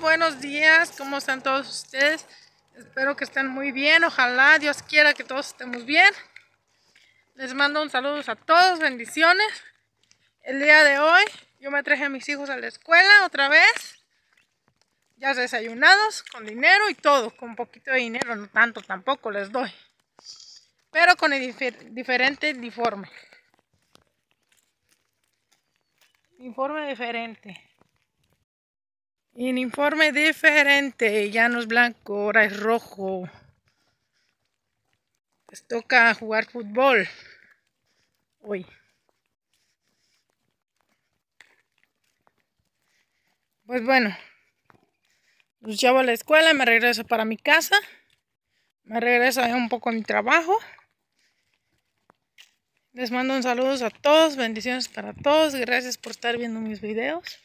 buenos días, ¿cómo están todos ustedes? Espero que estén muy bien, ojalá Dios quiera que todos estemos bien. Les mando un saludo a todos, bendiciones. El día de hoy yo me traje a mis hijos a la escuela otra vez. Ya desayunados, con dinero y todo, con un poquito de dinero, no tanto tampoco les doy. Pero con el diferente uniforme. Uniforme diferente. Uniforme diferente, ya no es blanco, ahora es rojo. Les toca jugar fútbol hoy. Pues bueno, los llevo a la escuela y me regreso para mi casa. Me regreso un poco a mi trabajo. Les mando un saludo a todos, bendiciones para todos. Gracias por estar viendo mis videos.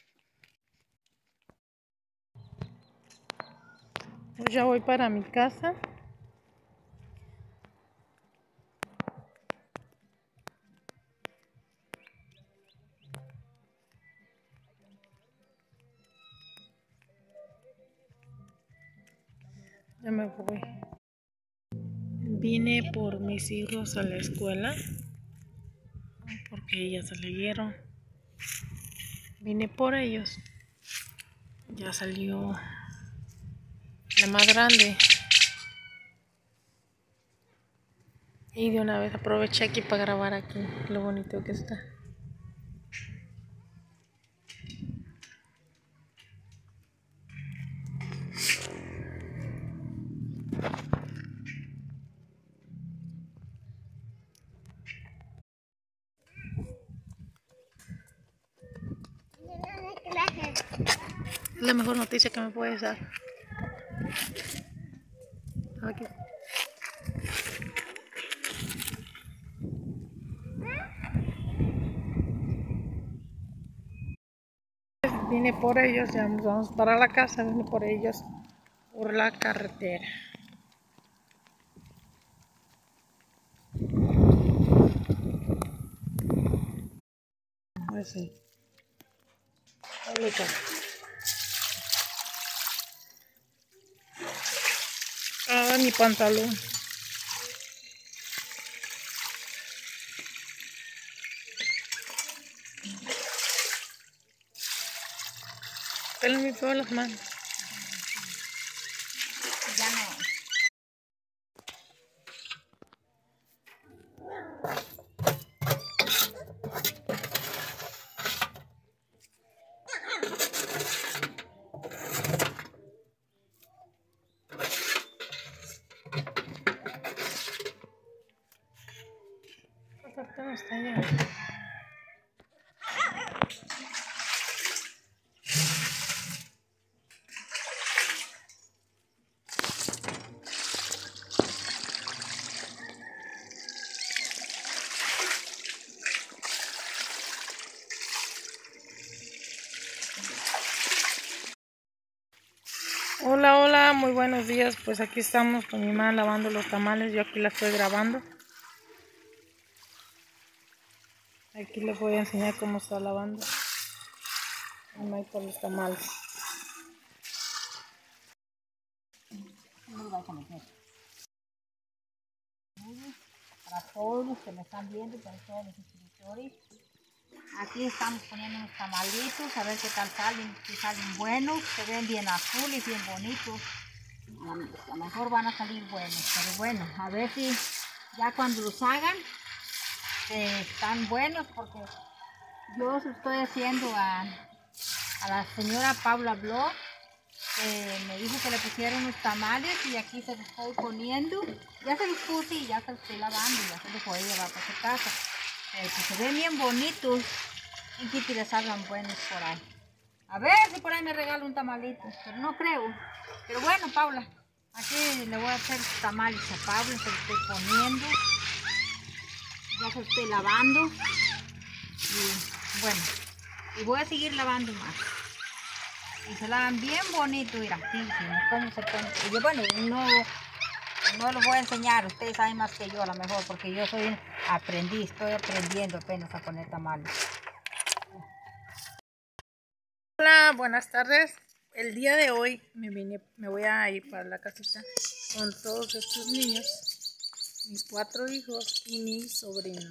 Pues ya voy para mi casa. Ya me voy. Vine por mis hijos a la escuela porque ya salieron. Vine por ellos. Ya salió la más grande. Y de una vez aproveché aquí para grabar aquí lo bonito que está. Es la mejor noticia que me puedes dar. Aquí. Vine por ellos, ya vamos para la casa, vine por ellos por la carretera. Así. Ah, mi pantalón. Pélenme todas las manos. Ya no. La sartén está allá. Hola, hola, muy buenos días. Pues aquí estamos con mi mamá lavando los tamales. Yo aquí la estoy grabando. Aquí les voy a enseñar cómo está lavando. Ahí por los tamales. No lo vas a meter. Para todos los que me están viendo, para todos los suscriptores. Aquí estamos poniendo unos tamalitos, a ver qué tal salen, si salen buenos, se ven bien azules, bien bonitos. A lo mejor van a salir buenos, pero bueno, a ver si ya cuando los hagan están buenos, porque yo se estoy haciendo a la señora Paula Blog. Me dijo que le pusieron unos tamales y aquí se los estoy poniendo. Ya se los puse y ya se los estoy lavando y ya se los voy a llevar para su casa. Pues se ven bien bonitos y que les salgan buenos por ahí. A ver si por ahí me regala un tamalito, pero no creo. Pero bueno, Paula, aquí le voy a hacer tamales a Paula, se los estoy poniendo. Ya se los estoy lavando. Y bueno, y voy a seguir lavando más. Y se lavan bien bonito, mira, fíjense cómo se pone. Y yo, bueno, no los voy a enseñar, ustedes saben más que yo a lo mejor, porque yo soy aprendiz, estoy aprendiendo apenas a poner tamales. Hola, buenas tardes. el día de hoy me voy a ir para la casita con todos estos niños, mis 4 hijos y mi sobrino.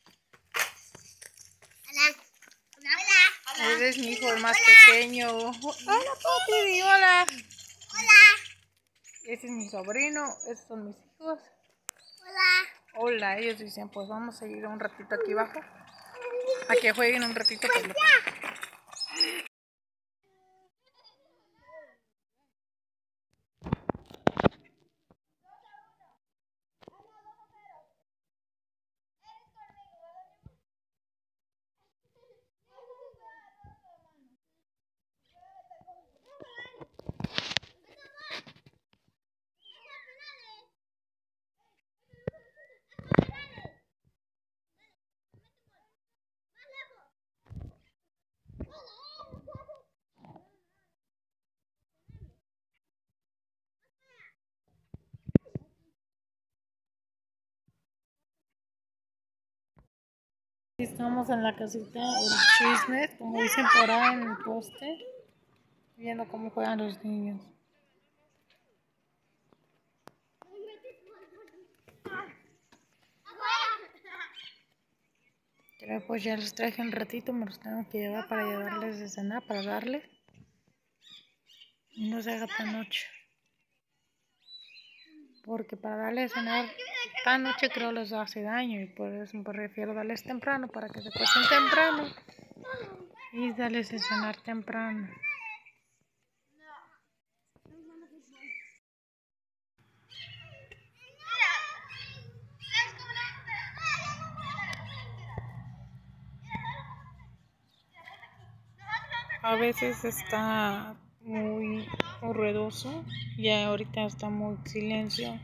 Hola. Ese es mi hijo el más pequeño. Hola, papi, hola. Hola. Ese es mi sobrino, esos son mis hijos. Hola. Hola, ellos dicen, pues vamos a ir un ratito aquí abajo, a que jueguen un ratito pelota. Estamos en la casita del chisme, como dicen por ahí en el poste, viendo cómo juegan los niños. Pero pues ya los traje un ratito, me los tengo que llevar para llevarles de cenar, para darles. Y no se haga tan noche. Porque para darles cenar tan noche creo les hace daño y por eso prefiero darles temprano para que se acuesten temprano y darles de cenar temprano. A veces está muy ruidoso y ahorita está muy silencio.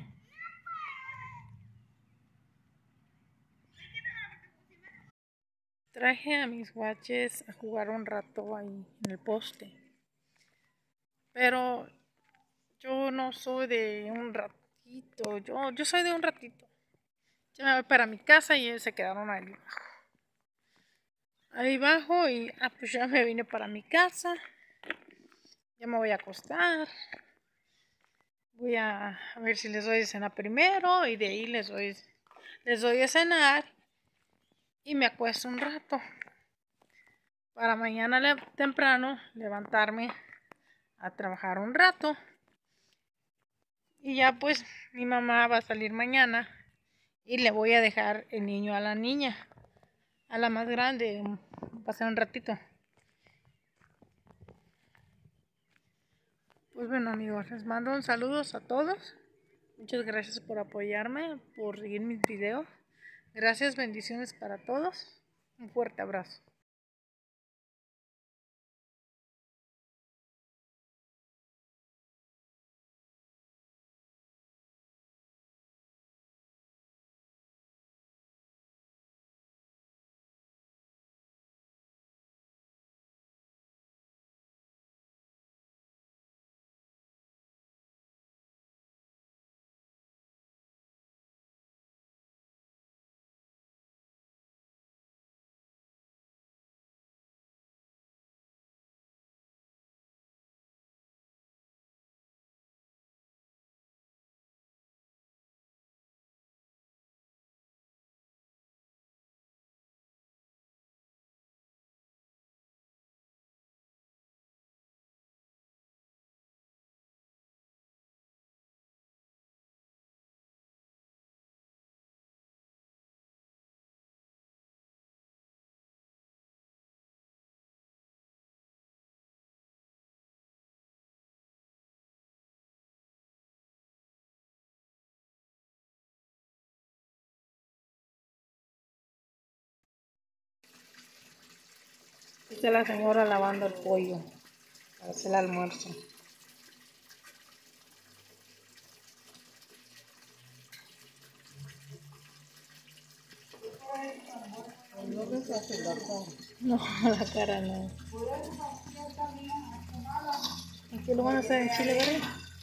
Traje a mis guaches a jugar un rato ahí en el poste. Pero yo no soy de un ratito, yo soy de un ratito. Yo me voy para mi casa y ellos se quedaron ahí abajo. Ahí abajo y pues ya me vine para mi casa. Ya me voy a acostar. Voy a ver si les doy de cenar primero y de ahí les doy de cenar y me acuesto un rato. Para mañana temprano levantarme a trabajar un rato. Y ya pues mi mamá va a salir mañana y le voy a dejar el niño a la niña, a la más grande, pasar un ratito. Pues bueno amigos, les mando un saludos a todos. Muchas gracias por apoyarme, por seguir mis videos. Gracias, bendiciones para todos. Un fuerte abrazo. Está la señora lavando el pollo para hacer el almuerzo. No, la cara no. ¿Aquí lo van a hacer en chile verde?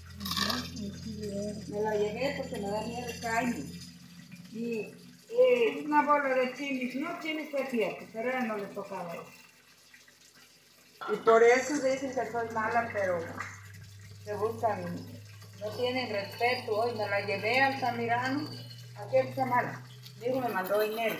Me la llevé porque me da miedo el caño. Y una bola de chilis, no chilis fue cierto, pero a él no le tocaba eso. Y por eso dicen que soy mala, pero se buscan, no tienen respeto. Hoy me la llevé al Altamirano, aquí está mala. Mi hijo me mandó dinero.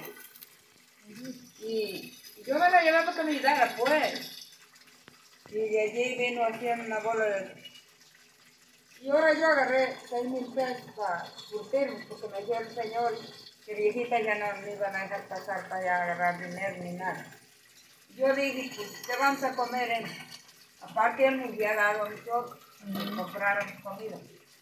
Y yo me la llevé para que me ayudara, pues. Y de allí vino haciendo una bola de... Y ahora yo agarré 6,000 pesos para surtirme, porque me dijo el señor que viejitas ya no me iban a dejar pasar para allá a agarrar dinero ni nada. Yo dije, pues, ¿qué vamos a comer? Aparte él me había dado a nosotros, que compraron comida.